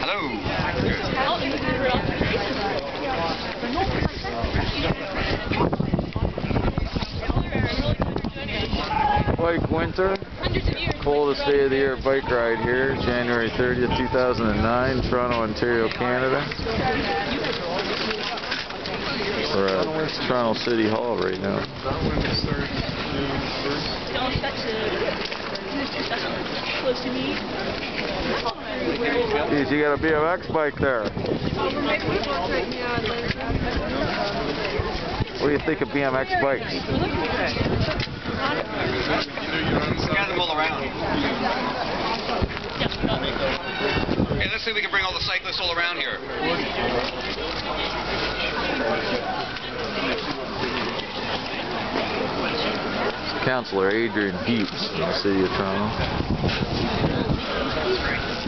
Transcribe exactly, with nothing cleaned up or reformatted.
Hello. Bike winter. Coldest day of the year bike ride here, January thirtieth, two thousand nine, Toronto, Ontario, Canada. We're at Toronto City Hall right now. Geez, you got a B M X bike there. What do you think of B M X bikes? Gather them all around. Okay, let's see if we can bring all the cyclists all around here. Councillor Adrian Buttes in the City of Toronto.